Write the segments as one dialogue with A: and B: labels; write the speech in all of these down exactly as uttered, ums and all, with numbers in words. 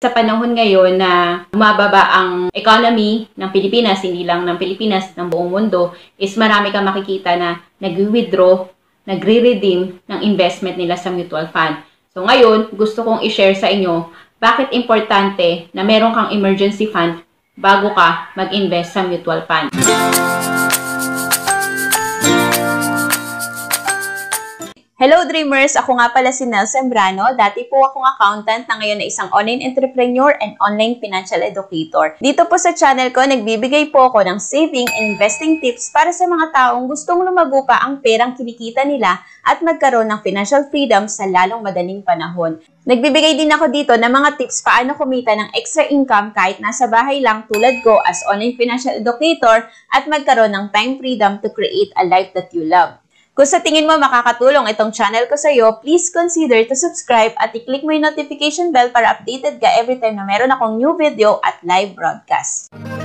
A: Sa panahon ngayon na bumababa ang economy ng Pilipinas, hindi lang ng Pilipinas, ng buong mundo, is marami kang makikita na nag-withdraw, nagre-redeem ng investment nila sa mutual fund. So ngayon, gusto kong i-share sa inyo bakit importante na meron kang emergency fund bago ka mag-invest sa mutual fund.
B: Hello Dreamers! Ako nga pala si Nel Sembrano. Dati po akong accountant na ngayon na isang online entrepreneur and online financial educator. Dito po sa channel ko, nagbibigay po ako ng saving and investing tips para sa mga taong gustong lumago pa ang perang kinikita nila at magkaroon ng financial freedom sa lalong madaling panahon. Nagbibigay din ako dito ng mga tips paano kumita ng extra income kahit nasa bahay lang tulad ko as online financial educator at magkaroon ng time freedom to create a life that you love. Kung sa tingin mo makakatulong itong channel ko sa iyo, please consider to subscribe at i-click mo yung notification bell para updated ka every time na meron akong new video at live broadcast.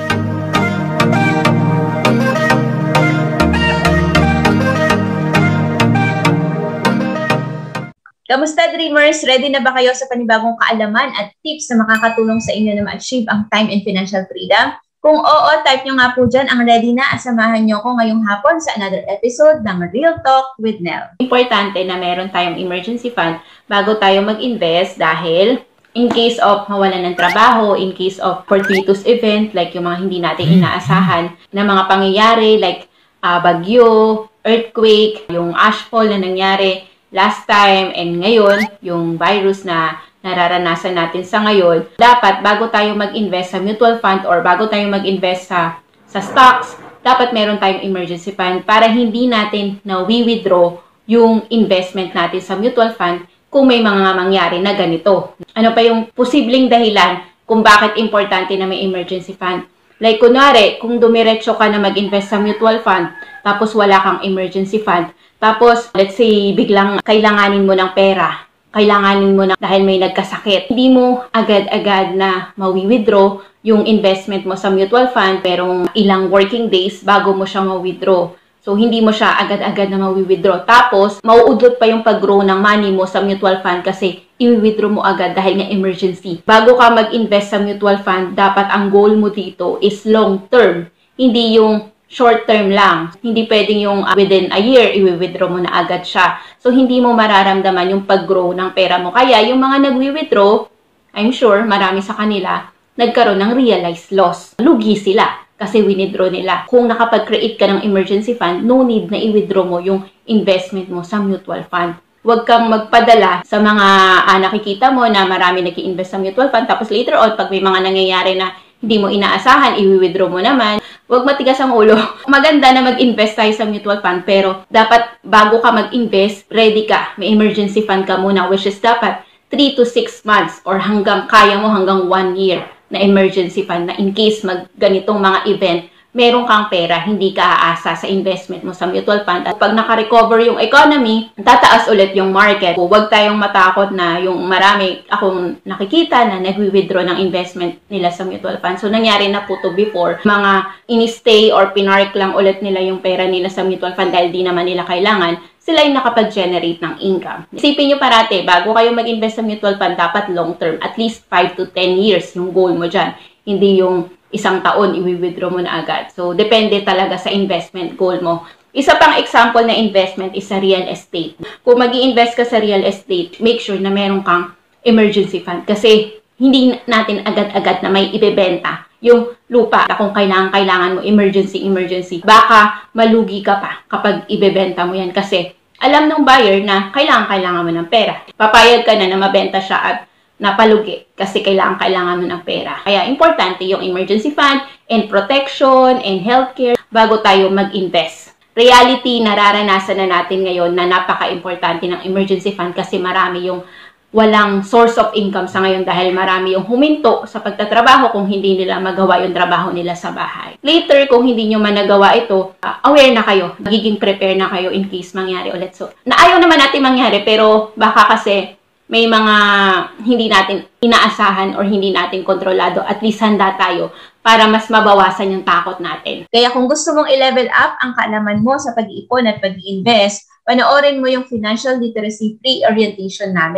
B: Kamusta Dreamers? Ready na ba kayo sa panibagong kaalaman at tips na makakatulong sa inyo na ma-achieve ang time and financial freedom? Kung oo, type nyo nga po dyan ang ready na at samahan nyo ko ngayong hapon sa another episode ng Real Talk with Nel.
A: Importante na meron tayong emergency fund bago tayo mag-invest dahil in case of mawalan ng trabaho, in case of fortuitous event like yung mga hindi natin inaasahan na mga pangyayari like uh, bagyo, earthquake, yung ashfall na nangyari last time and ngayon, yung virus na nararanasan natin sa ngayon, dapat bago tayo mag-invest sa mutual fund or bago tayo mag-invest sa, sa stocks, dapat meron tayong emergency fund para hindi natin na-withdraw yung investment natin sa mutual fund kung may mga mangyari na ganito. Ano pa yung posibleng dahilan kung bakit importante na may emergency fund? Like kunwari, kung dumiretso ka na mag-invest sa mutual fund, tapos wala kang emergency fund, tapos let's say biglang kailanganin mo ng pera, kailanganin mo na dahil may nagkasakit. Hindi mo agad-agad na mawi-withdraw yung investment mo sa mutual fund pero ilang working days bago mo siya mawi-withdraw. So, hindi mo siya agad-agad na mawi-withdraw. Tapos, mauudlot pa yung pag-grow ng money mo sa mutual fund kasi i-withdraw mo agad dahil nga emergency. Bago ka mag-invest sa mutual fund, dapat ang goal mo dito is long-term. Hindi yung short term lang. Hindi pwedeng yung uh, within a year, i-withdraw mo na agad siya. So, hindi mo mararamdaman yung pag-grow ng pera mo. Kaya, yung mga nag-withdraw, I'm sure, marami sa kanila, nagkaroon ng realized loss. Lugi sila kasi withdraw nila. Kung nakapag-create ka ng emergency fund, no need na i-withdraw mo yung investment mo sa mutual fund. Huwag kang magpadala sa mga uh, nakikita mo na marami nag-i-invest sa mutual fund. Tapos later on, pag may mga nangyayari na hindi mo inaasahan, i-withdraw mo naman. Huwag matigas ang ulo. Maganda na mag-invest tayo sa mutual fund, pero dapat bago ka mag-invest, ready ka. May emergency fund ka muna, which is dapat three to six months or hanggang kaya mo hanggang one year na emergency fund na in case mag ganitong mga event, meron kang pera, hindi ka aasa sa investment mo sa mutual fund. At pag naka-recover yung economy, tataas ulit yung market. Huwag tayong matakot na yung marami akong nakikita na nag-withdraw ng investment nila sa mutual fund. So, nangyari na po to before. Mga in-stay or pinark lang ulit nila yung pera nila sa mutual fund dahil di naman nila kailangan, sila yung nakapag-generate ng income. Isipin nyo parate, bago kayo mag-invest sa mutual fund, dapat long-term, at least five to ten years yung goal mo dyan. Hindi yung isang taon, i-withdraw mo na agad. So, depende talaga sa investment goal mo. Isa pang example na investment is sa real estate. Kung mag-i-invest ka sa real estate, make sure na meron kang emergency fund. Kasi, hindi natin agad-agad na may ibebenta yung lupa kung kailangan-kailangan mo, emergency, emergency. Baka malugi ka pa kapag ibebenta mo yan. Kasi, alam ng buyer na kailangan-kailangan mo ng pera. Papayag ka na na mabenta siya at napalugi kasi kailangan-kailangan mo ng pera. Kaya importante yung emergency fund and protection and healthcare bago tayo mag-invest. Reality, nararanasan na natin ngayon na napaka-importante ng emergency fund kasi marami yung walang source of income sa ngayon dahil marami yung huminto sa pagtatrabaho kung hindi nila magawa yung trabaho nila sa bahay. Later, kung hindi nyo man nagawa ito, uh, aware na kayo. Magiging prepare na kayo in case mangyari ulit. So, naayaw naman natin mangyari pero baka kasi may mga hindi natin inaasahan or hindi natin kontrolado, at least handa tayo para mas mabawasan yung takot natin.
B: Kaya kung gusto mong i-level up ang kaalaman mo sa pag-iipon at pag-i-invest, panoorin mo yung Financial Literacy Pre-Orientation namin.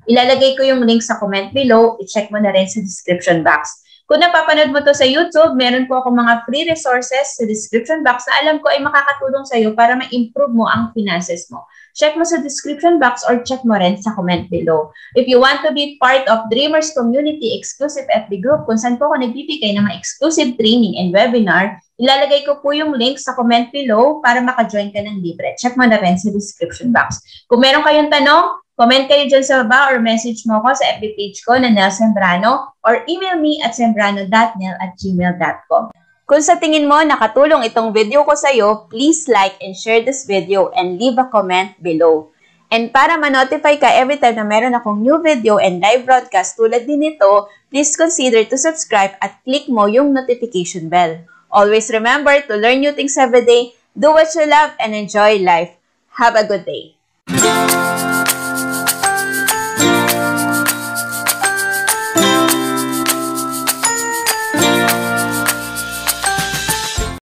A: Ilalagay ko yung link sa comment below. I-check mo na rin sa description box. Kung napapanood mo to sa YouTube, meron po ako mga free resources sa description box na alam ko ay makakatulong sa'yo para ma-improve mo ang finances mo. Check mo sa description box or check mo rin sa comment below. If you want to be part of Dreamers Community Exclusive F B Group, kung saan po ako nagbibigay ng mga exclusive training and webinar, ilalagay ko po yung link sa comment below para maka-join ka ng libre. Check mo na rin sa description box. Kung meron kayong tanong, comment kayo dyan sa baba or message mo ko sa F B page ko na Nel Sembrano or email me at sembrano dot nel at gmail dot com.
B: Kung sa tingin mo nakatulong itong video ko sa'yo, please like and share this video and leave a comment below. And para ma-notify ka every time na meron akong new video and live broadcast tulad din ito, please consider to subscribe at click mo yung notification bell. Always remember to learn new things every day, do what you love, and enjoy life. Have a good day.